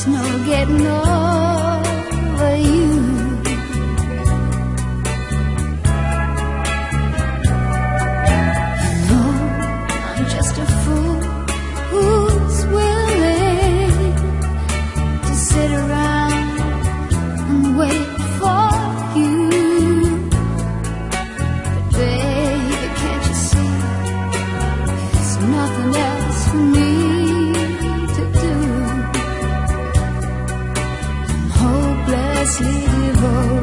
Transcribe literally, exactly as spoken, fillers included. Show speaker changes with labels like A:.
A: no getting over you. No, I'm just a fool who's willing to sit around and wait for you. But baby, can't you see there's nothing else for me to do? I'm hopelessly devoted.